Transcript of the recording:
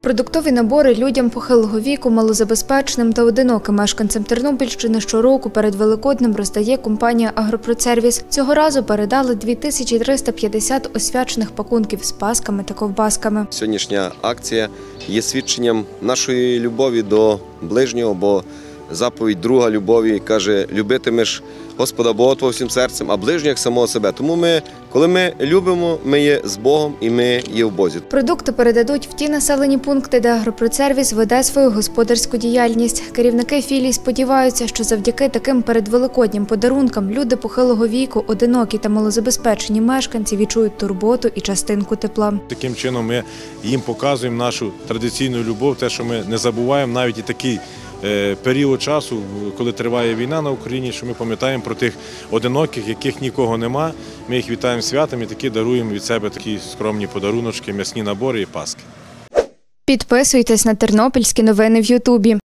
Продуктові набори людям похилого віку, малозабезпеченим та одиноким мешканцям Тернопільщини щороку перед Великоднем роздає компанія «Агропродсервіс». Цього разу передали 2350 освячених пакунків з пасками та ковбасками. Сьогоднішня акція є свідченням нашої любові до ближнього, бо заповідь друга любові каже: «Любитимеш Господа Бога твого всім серцем, а ближнього як самого себе». Тому коли ми любимо, ми є з Богом і ми є в Бозі. Продукти передадуть в ті населені пункти, де «Агропродсервіс» веде свою господарську діяльність. Керівники філій сподіваються, що завдяки таким передвеликоднім подарункам люди похилого віку, одинокі та малозабезпечені мешканці відчують турботу і частинку тепла. Таким чином ми їм показуємо нашу традиційну любов, те, що ми не забуваємо навіть і такий період часу, коли триває війна на Україні, що ми пам'ятаємо про тих одиноких, яких нікого нема. Ми їх вітаємо святом і таки даруємо від себе такі скромні подаруночки, м'ясні набори і паски. Підписуйтесь на тернопільські новини в Ютубі.